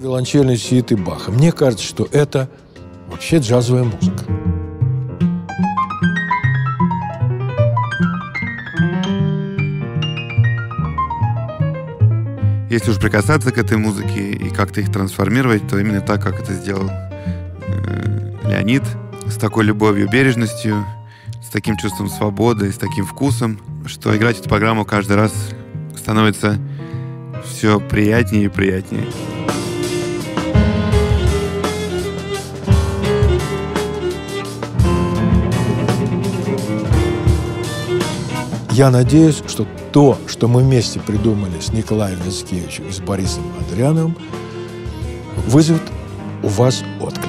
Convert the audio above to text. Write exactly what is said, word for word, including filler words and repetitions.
виолончельные сюиты Баха. Мне кажется, что это вообще джазовая музыка. Если уж прикасаться к этой музыке и как-то их трансформировать, то именно так, как это сделал э, Леонид, с такой любовью, бережностью, с таким чувством свободы, с таким вкусом, что играть эту программу каждый раз становится все приятнее и приятнее. Я надеюсь, что то, что мы вместе придумали с Николаем Яцкевичем и с Борисом Адриановым, вызовет у вас отклик.